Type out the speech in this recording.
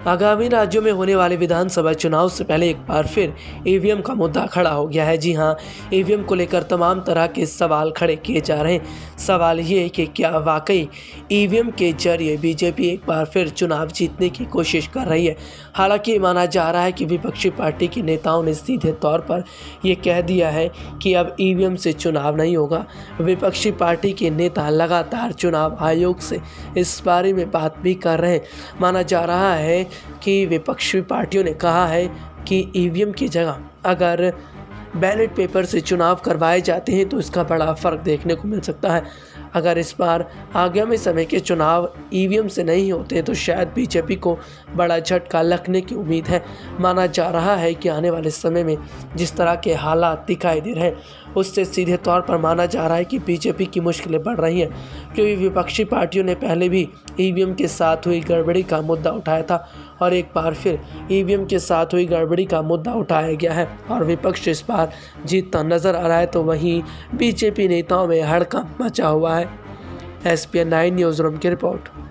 आगामी राज्यों में होने वाले विधानसभा चुनाव से पहले एक बार फिर ईवीएम का मुद्दा खड़ा हो गया है। जी हां, ईवीएम को लेकर तमाम तरह के सवाल खड़े किए जा रहे हैं। सवाल ये है कि क्या वाकई ईवीएम के जरिए बीजेपी एक बार फिर चुनाव जीतने की कोशिश कर रही है। हालांकि माना जा रहा है कि विपक्षी पार्टी के नेताओं ने सीधे तौर पर ये कह दिया है कि अब ईवीएम से चुनाव नहीं होगा। विपक्षी पार्टी के नेता लगातार चुनाव आयोग से इस बारे में बात भी कर रहे हैं। माना जा रहा है कि विपक्षी पार्टियों ने कहा है कि ईवीएम की जगह अगर बैलेट पेपर से चुनाव करवाए जाते हैं तो इसका बड़ा फ़र्क देखने को मिल सकता है। अगर इस बार आगामी समय के चुनाव ईवीएम से नहीं होते तो शायद बीजेपी को बड़ा झटका लगने की उम्मीद है। माना जा रहा है कि आने वाले समय में जिस तरह के हालात दिखाई दे रहे हैं उससे सीधे तौर पर माना जा रहा है कि बीजेपी की मुश्किलें बढ़ रही हैं, क्योंकि विपक्षी पार्टियों ने पहले भी ईवीएम के साथ हुई गड़बड़ी का मुद्दा उठाया था और एक बार फिर ईवीएम के साथ हुई गड़बड़ी का मुद्दा उठाया गया है और विपक्ष इस बार जीतता नजर आ रहा है। तो वहीं बीजेपी नेताओं में हड़कंप मचा हुआ है। SPN 9 न्यूज़ रूम की रिपोर्ट।